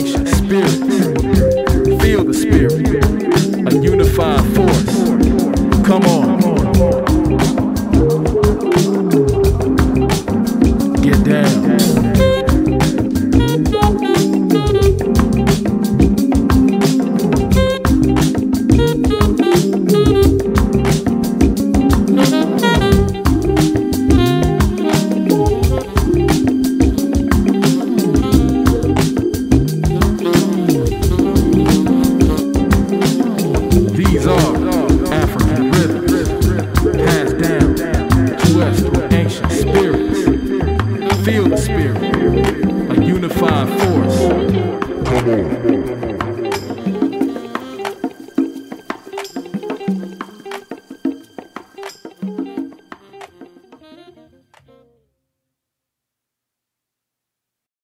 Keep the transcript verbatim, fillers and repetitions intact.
ancient spirits. Feel the spirit, a unified force. Come on. Get down. These are African